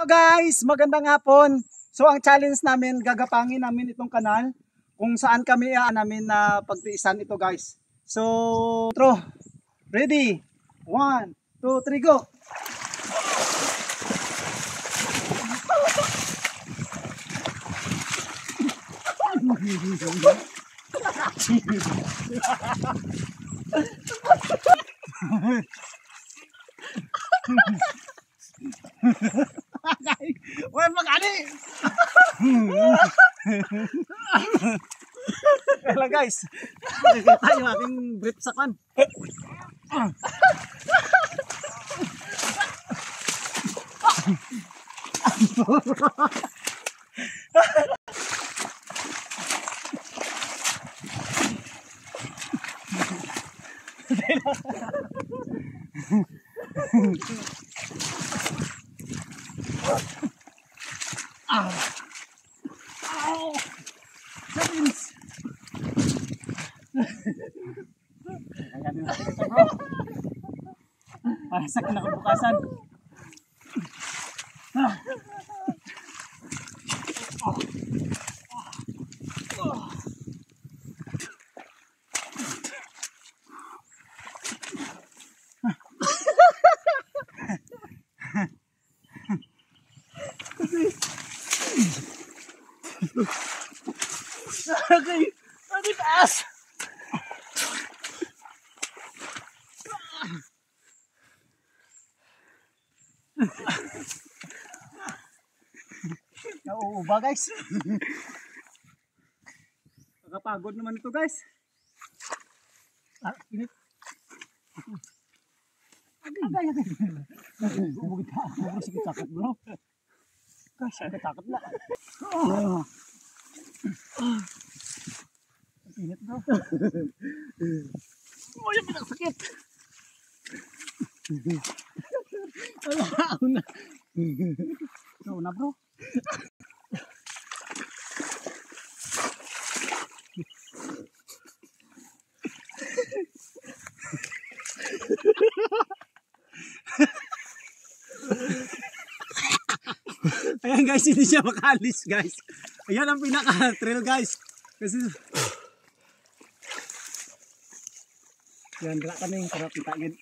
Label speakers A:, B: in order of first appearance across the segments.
A: So guys, magandang hapon. So ang challenge namin, gagapangin namin itong kanal kung saan kami namin na pagtiisan ito guys. So, ready? 1, 2, 3, go! Uy, magani! Kaya guys, nakikita yung aking grip sa kan. Para sa kinabukasan. Okay, ano taas? Nauuba guys. Nakapagod naman ito guys. Init. Agay. Bukit ako. Sige takot bro. Guys, ada takot lah. Init bro. Oh, yung pinakasakit. Ako na. Nauna bro. Ayan guys, hindi siya makalis guys. Ayan ang pinaka-trail guys. Kasi yan, dala kami yung sarap itagin.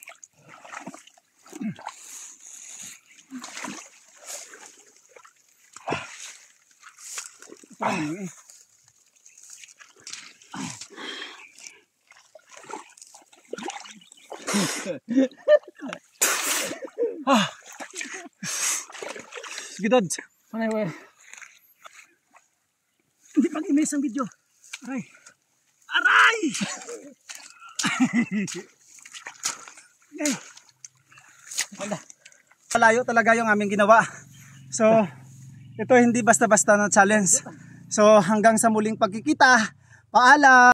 A: Gidod. Manay we. Hindi pag-imis ang video. Aray. Aray! Okay. Malayo talaga yung aming ginawa. So, ito hindi basta-basta na challenge. So, hanggang sa muling pagkikita. Paalam!